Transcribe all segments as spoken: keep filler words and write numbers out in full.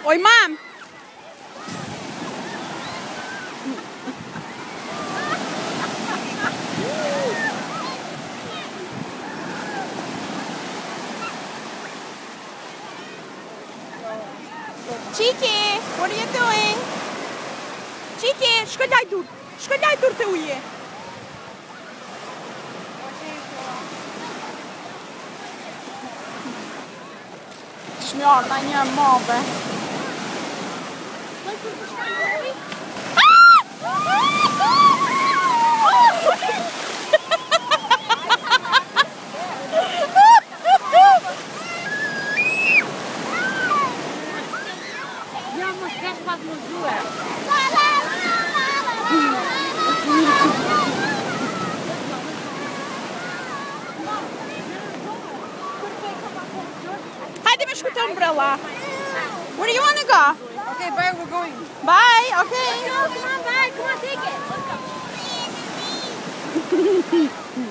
Oj, mam! Cheeky, what are you doing? Cheeky, shkoljaj dur. Shkoljaj dur të uje. Shmjarë na një mabe. Hajde me shku të umbrella. Where do you want to go? Okay, bye, we're going. Bye, okay. Let's go, come on, bye, come on, take it. Let's go.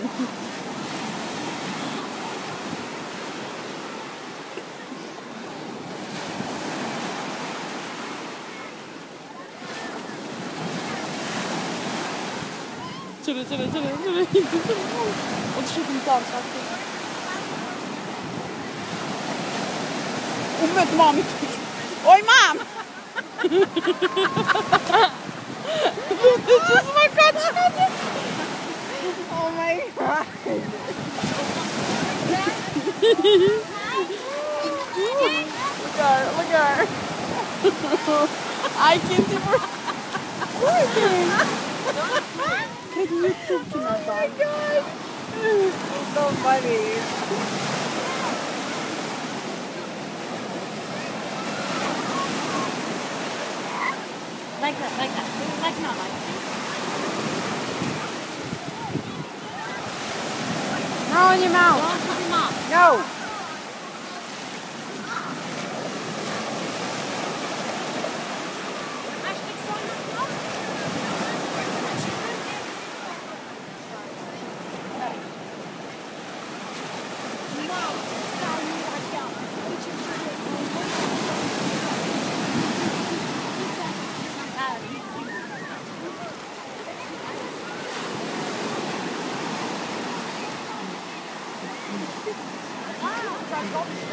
Çırı çırı çırı çırı. O düşün tam sakin. Ummet mami. Oj, mam! Just my kaçmadı. Oh my god. Look at her, look at her. I can't even. Can you think about Oh my god. It's so funny. Like that, like that. Like not like that. No, in your mouth. Don't put him off. No. Wow.